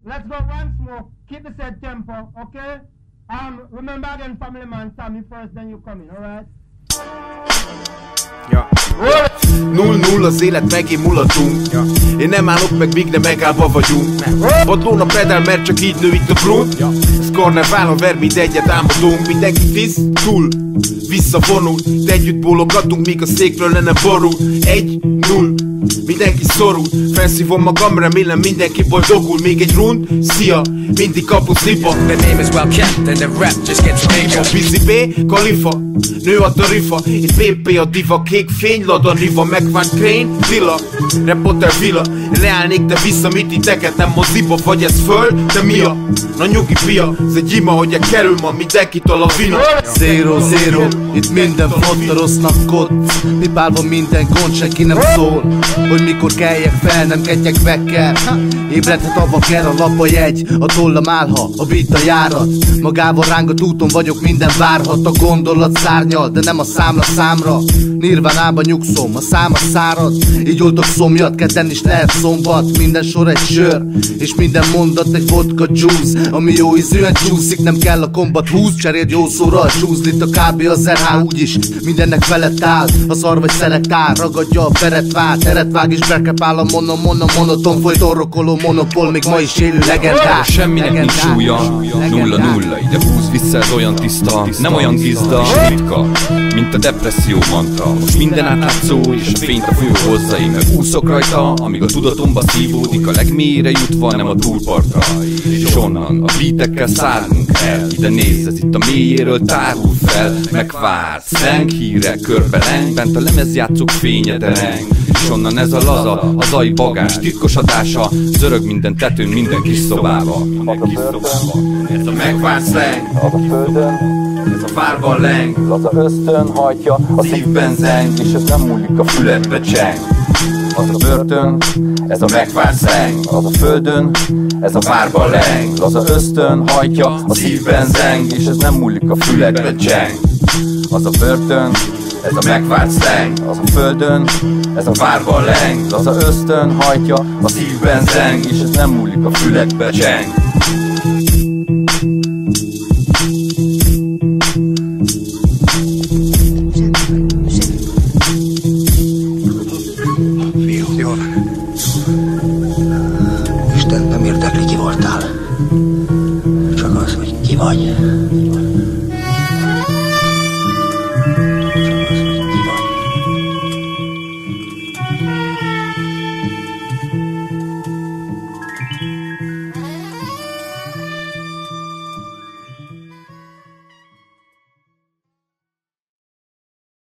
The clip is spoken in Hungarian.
Let's go once more. Keep the said tempo, okay? Remember again, family man, Sammy first, then you come in, alright? Ja. 0-0 az élet, megint mulatunk. Ja. Én nem állok meg, míg nem megállva vagyunk. Padlón a pedál, mert csak így nő itt a blunt. Ja. Ez karneválon ver, mint egyet álmodunk. Mindenki tisztul, visszavonul. De együtt bólogatunk, míg a székről le nem borul. 1-0, mindenki szorul. Felszívom magam, remélem mindenki boldogul. Még egy rund, szia, mindig kapunk szipa. The name is well kept and the rap just gets bigger. A Busy B, Kalifa, nő a tarifa. Itt BP a diva, kék fény, Lada Riva, megvánt Crane, Dilla, Repotter Villa. Leállnék, de vissza, mit titeket nem moziba. Vagy ez föl, de mi a? Na nyugi pia, ez egy ima, hogy kerül ma mindenkitől a vina. 0-0, itt minden flotta rossznak kocc. Pipálva minden gond, senki nem szól, hogy mikor keljek fel, nem kettyek vekkel. Ébredhet a vaker, a lap a jegy, a tollam állha, a beat a járat. Magával rángat úton vagyok, minden várhat. A gondolat szárnyal, de nem a számla számra. Nirvánába nyugszom, a szám a szárad. Így oldok szomjat, kedden is lehet szombat. Minden sor egy sör, és minden mondat egy vodka juice. Ami jó ízűen csúszik, nem kell a kombat húz. Cseréld jó szóra a csúszlit, a kb. Az RH úgyis mindennek felett áll. Ha szar vagy szelektál, ragadja a beret vár. Teret vág és berkepál a monoton. Folyt orrokoló monopól, még ma is élő legendár. Semminek nincs súlya, 0-0. Ide húz vissza, ez olyan tiszta, nem olyan gizda, ritka, mint a depresszió mantra. Most minden átlátszó, és a fényt a folyó hozza. Én meg úszok rajta, amíg a tudatomba szívódik. A legmélyre jutva, nem a túlpartra. És onnan a beatekkel szállunk el. Ide nézz, ez itt a mélyéről tárul fel. Megvárt, szeng híre, körbeleng. Bent a lemezjátszók fénye dereng. És onnan ez a laza, hazai bagás titkos hatása. Zörög minden tetőn, minden kis szobába. Ez a megvárt szeng, az a földön, ez a várban leng. laza ösztön hajtja, a szívben zeng, és ez nem múlik a Füledbe cseng. az a börtön, Ez a megvárt szeng, az a földön, ez a várban leng. laza ösztön hajtja, A szívben zeng, és ez nem múlik a Füledbe cseng. az a börtön, Ez a megvárt szeng, az a földön, ez a várban leng. laza ösztön hajtja, A szívben zeng, és ez nem múlik a Füledbe cseng. Jó. Isten nem érdekli, ki voltál. Csak az, hogy ki vagy.